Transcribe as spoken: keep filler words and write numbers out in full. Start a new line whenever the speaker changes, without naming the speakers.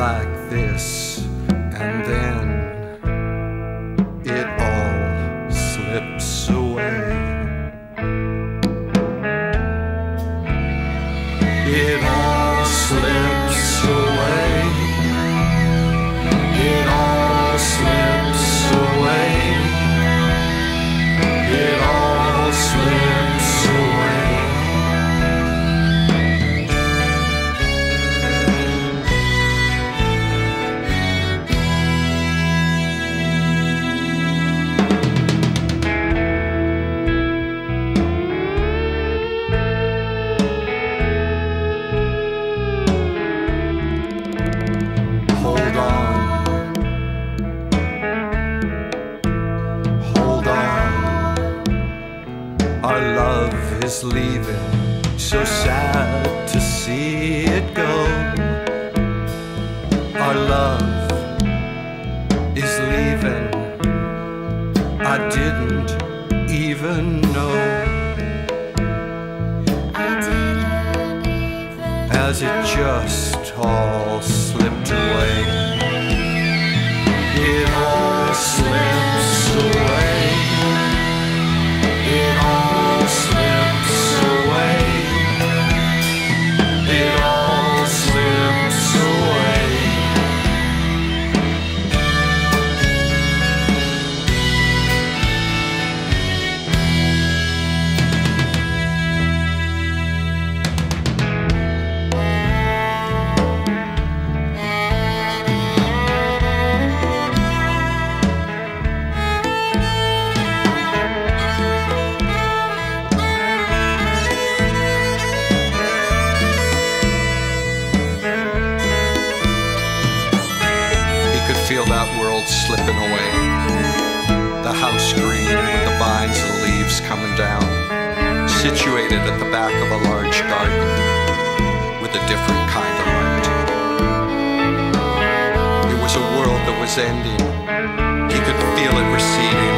like this, and then it all slips away. It all slips away. It all slips away. It all slips away. Hold on, hold on. Our love is leaving, so sad to see it go. Our love is leaving, I didn't even know.
I didn't even
As it just all slipped away. It all slips away. It all slips away. It all slips away. Feel that world slipping away. The house green with the vines and leaves coming down, situated at the back of a large garden with a different kind of light. It was a world that was ending. He could feel it receding